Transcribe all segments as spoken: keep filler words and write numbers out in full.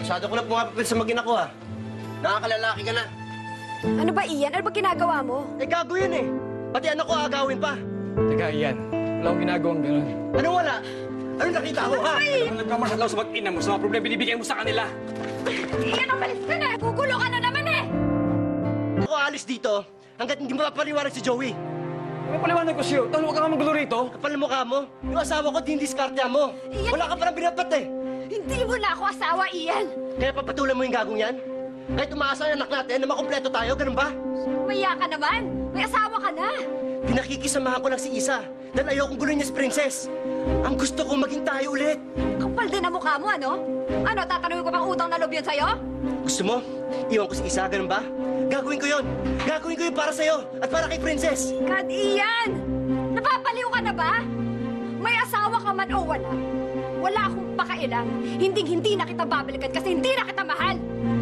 Masyado ko na pumapapil sa magina ko, ha? Nakakalalaki ka na. Ano ba, Ian? Ano ba ginagawa mo? Eh, gago yun eh. Pati anak ko agawin pa. Teka, Ian. Wala akong ginagawang gano'n. Anong wala? Anong nakita ko, ha? Alam mo, nagmamasalaw sa mag-ina mo sa mga problema binibigay mo sa kanila. Ian, umalis ka na! Gugulo ka na naman eh! Ako alis dito hanggat hindi mo papaliwanag si Joey. May paliwanag ko sa'yo. Talo, huwag ka nga magulo rito. Kapal na mukha mo. Yung asawa ko, dinidiskarte mo. Iyan- Wala ka palang binabat eh. Hindi mo na ako asawa, Ian! Kaya papatulan mo yung gagong yan? Kahit umaasa ang anak natin na makumpleto tayo, ganun ba? Maya ka naman! May asawa ka na! Pinakikisamahan ko lang si Isa dahil ayokong guluhin niya si Princess. Ang gusto ko maging tayo ulit. Kapal din ang mukha mo, ano? Ano, tatanungin ko bang utang na loob yun sa'yo? Gusto mo? Iwan ko si Isa, ganun ba? Gagawin ko yun. Gagawin ko yun para sa'yo at para kay Princess. God, Ian! Napapaliw ka na ba? May asawa ka man o wala. Wala akong pakailan. Hinding-hindi na kita babalikan kasi hindi na kita mahal.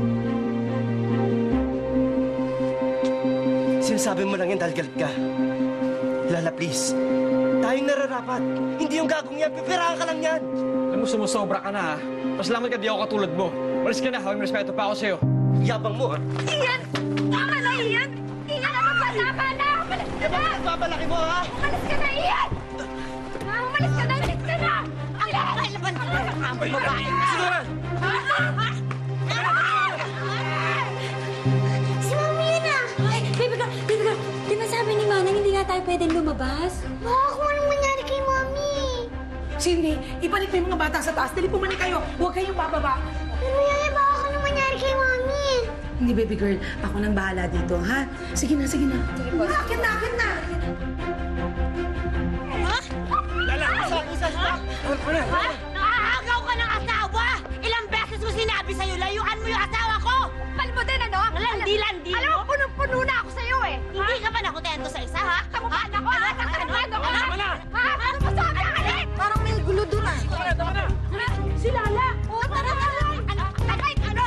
Sinasabi mo lang yan dahil galit ka. Lala, please. Tayong nararapat. Hindi yung gagong yan. Pipirahan ka lang yan. Alam mo, sumusobra ka na, ha? Pasalamat ka di ako katulad mo. Malis ka na, hawing respeto pa ako sa'yo. Yabang mo, ha? Ian! Tama na, Ian! Ian, ano ba? Tama na! Umalis ka Eh, na! bakit nagbabalaki mo, ha? Umalis ka na, Ian! Ah, umalis ka na! Umalis ka na! Ang laban ka na! Ang babae! Sige na! Si Mami yun ah! Ay, baby girl, baby girl, di ba sabi ni Manang hindi nga tayo pwedeng lumabas? Baka kung anong mangyari kay Mami. Cindy, ibalik mo yung mga bata sa taas. Dali pumanik kayo. Huwag kayong bababa. Pero yaya, baka kung anong mangyari kay Mami. Hindi, baby girl. Ako nang bahala dito, ha? Sige na, sige na. Sige po. Akit na, akit na! Lala, Isa, Isa, stop! Ha? Nakahagaw ka ng asawa! Ilang beses ko sinabi sa'yo, layuan mo yung asawa ko! Kapal mo din, ano? Landi-landi Alam mo, mo? punong-puno na ako sa'yo, eh! Hindi ka ba nakutento sa isa, ha? Kamukhaan ako, ha? Nagtatrabaho ako, ha? Tama na! Ha? Ano mo sa akin, Alex? Parang may gulo doon, ah. Tama na, tama na! Si Lala! Oo, tara, tara! Ano? Abay, ano?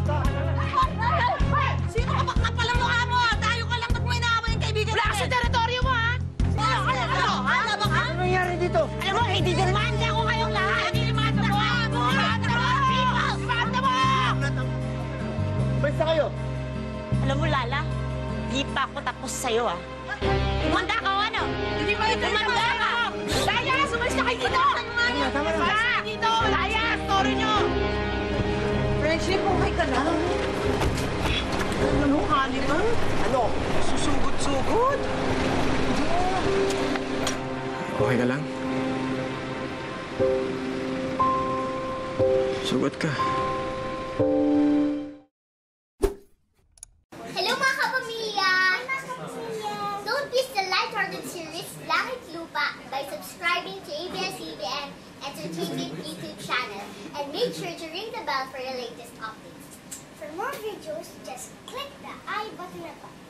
Sino ka bang kapal ang mukha mo? Tayo ka lang ba't mo inaaway yung kaibigan natin? Wala ka sa teritoryo mo, ha? Ano? Ano? Ano? Ano ba ka? Ano nangyari dito? Alam mo, hindi demanda ko kayong lahat! Hindi demanda ko! Demanda mo! People! Demanda mo! Basta kayo. Alam mo, Lala, di pa ako tapos sa'yo, ah. Tumanda ka o ano? Hindi pa ito tumanda ka! Laya, sumalis na kayo dito! Tama, tama na. Sumalis na dito! Laya, story nyo! Friendship, okay ka lang. Ano, Hannibal? Ano? Susugod-sugod. Okay ka lang? Sugot ka. Hello mga kapamilya! Don't miss the light-hearted series Langit Lupa by subscribing to A B S C B N Entertainment YouTube channel and make sure to ring the bell for the latest updates. For more videos, just click the I button above.